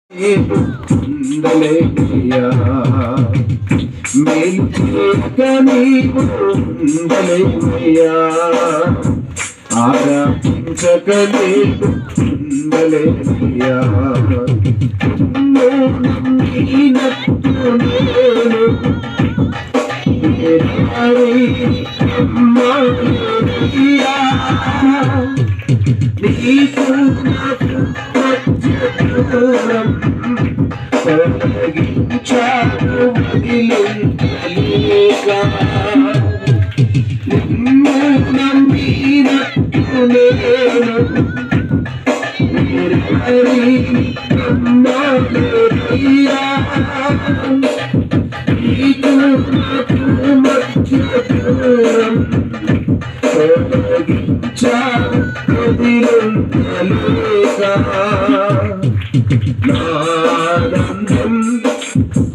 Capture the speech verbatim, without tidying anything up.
ఉండలేయ్యా మేలు చేయక నీవు ఉండలేయ్యా ఆరాధించక నీవు ఉండలేయ్యా నమ్మినట్టు నేను అమ్మయ్యా నీకు నాకు మధ్య దూరం తొలగించావు వదిలించలేక నిన్ను నమ్మినట్టు నేను అమ్మయ్యా నీకు నాకు మధ్య దూరం తొలగించావు వదిలించలేక నాదండం